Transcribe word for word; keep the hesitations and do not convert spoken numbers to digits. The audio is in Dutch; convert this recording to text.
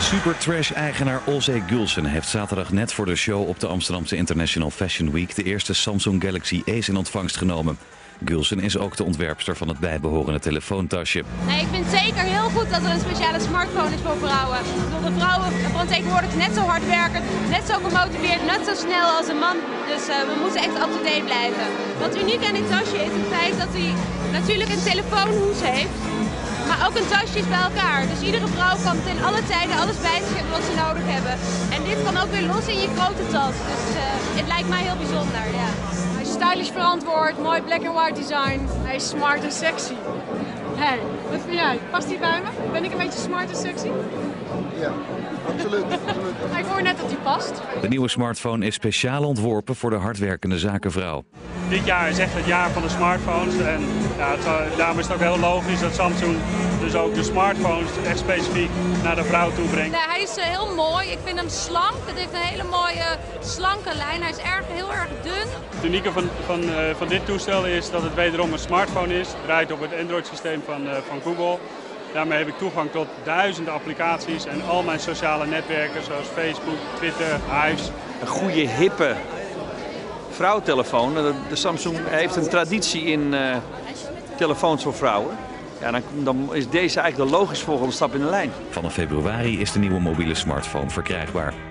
Supertrash-eigenaar Olzee Gülsen heeft zaterdag net voor de show op de Amsterdamse International Fashion Week de eerste Samsung Galaxy Ace in ontvangst genomen. Gülsen is ook de ontwerpster van het bijbehorende telefoontasje. Nee, ik vind zeker heel goed dat er een speciale smartphone is voor vrouwen. Ik bedoel, de vrouwen van tegenwoordig net zo hard werken, net zo gemotiveerd, net zo snel als een man. Dus uh, we moeten echt up-to-date blijven. Wat uniek aan dit tasje is het feit dat hij natuurlijk een telefoonhoes heeft, maar ook een tasje is bij elkaar. Dus iedere vrouw kan ten alle tijden alles bij zich hebben wat ze nodig hebben. En dit kan ook weer los in je grote tas. Dus uh, het lijkt mij heel bijzonder, ja. Hij is stylish verantwoord, mooi black and white design. Hij is smart en sexy. Hey, wat vind jij? Past hij bij me? Ben ik een beetje smart en sexy? Ja, absoluut. absoluut. Ik hoor net dat hij past. De nieuwe smartphone is speciaal ontworpen voor de hardwerkende zakenvrouw. Dit jaar is echt het jaar van de smartphones en ja, het, daarom is het ook heel logisch dat Samsung dus ook de smartphones echt specifiek naar de vrouw toe brengt. Nee, hij is uh, heel mooi. Ik vind hem slank. Het heeft een hele mooie slanke lijn. Hij is erg, heel erg dun. Het unieke van, van, uh, van dit toestel is dat het wederom een smartphone is. Het draait op het Android systeem van, uh, van Google. Daarmee heb ik toegang tot duizenden applicaties en al mijn sociale netwerken zoals Facebook, Twitter, Hives. Een goede, hippe vrouwtelefoon. De Samsung heeft een traditie in uh, telefoons voor vrouwen. Ja, dan, dan is deze eigenlijk de logisch volgende stap in de lijn. Vanaf februari is de nieuwe mobiele smartphone verkrijgbaar.